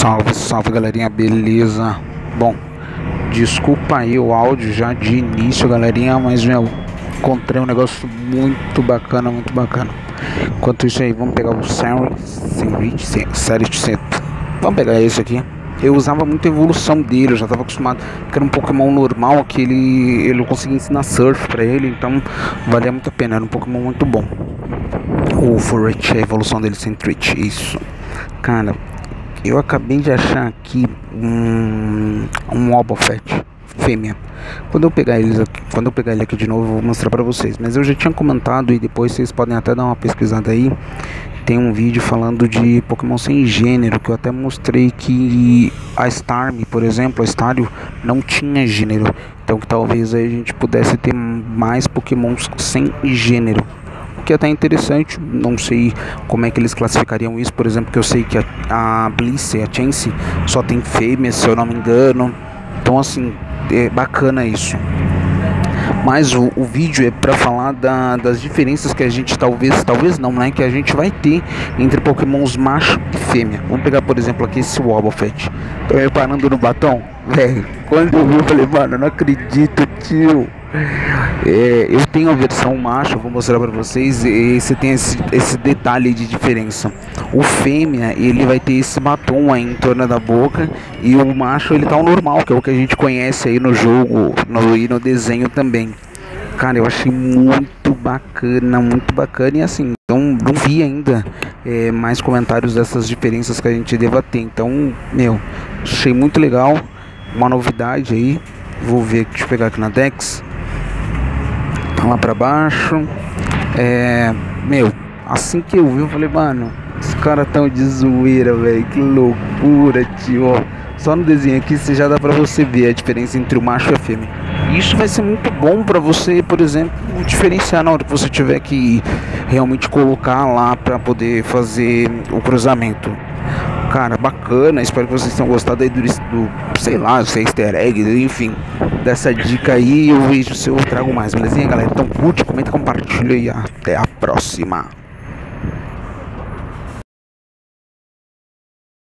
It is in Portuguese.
Salve, salve galerinha, beleza? Bom, desculpa aí o áudio já de início, galerinha, mas encontrei um negócio muito bacana, muito bacana. Enquanto isso aí, vamos pegar o Série 100. Vamos pegar esse aqui. Eu usava muito a evolução dele, eu já estava acostumado, que era um Pokémon normal, que eu conseguia ensinar surf pra ele, então valia muito a pena, era um Pokémon muito bom. O Furret, a evolução dele sem Treat, isso. Cara, eu acabei de achar aqui um Wobbuffet fêmea. Quando eu pegar ele aqui de novo, eu vou mostrar pra vocês. Mas eu já tinha comentado e depois vocês podem até dar uma pesquisada aí. Tem um vídeo falando de Pokémon sem gênero, que eu até mostrei que a Starmie, por exemplo, a Stario, não tinha gênero. Então que talvez aí a gente pudesse ter mais Pokémons sem gênero. Que é até interessante, não sei como é que eles classificariam isso, por exemplo, que eu sei que a Bliss e a Chansey só tem fêmeas, se eu não me engano, então assim, é bacana isso. Mas o vídeo é para falar das diferenças que a gente talvez não, né, que a gente vai ter entre Pokémons macho e fêmea. Vamos pegar, por exemplo, aqui esse Wobbuffet. Tô reparando no batom, velho, quando eu vi eu falei, mano, eu não acredito, tio. Eu tenho a versão macho, vou mostrar pra vocês, e você tem esse detalhe de diferença. O fêmea, ele vai ter esse batom aí em torno da boca, e o macho ele tá o normal, que é o que a gente conhece aí no jogo e no desenho também. Cara, eu achei muito bacana, e assim, não vi ainda mais comentários dessas diferenças que a gente deva ter. Então, achei muito legal, uma novidade aí. Vou ver, deixa eu pegar aqui na Dex. Lá pra baixo, assim que eu vi eu falei, mano, os caras tão de zoeira, velho, que loucura, tio. Ó, só no desenho aqui você já dá pra você ver a diferença entre o macho e a fêmea. Isso vai ser muito bom pra você, por exemplo, diferenciar na hora que você tiver que realmente colocar lá pra poder fazer o cruzamento. Cara, bacana, espero que vocês tenham gostado aí do sei lá, se é easter egg, enfim, dessa dica aí. Eu vejo se eu trago mais, belezinha, galera? Então curte, comenta, compartilha e até a próxima.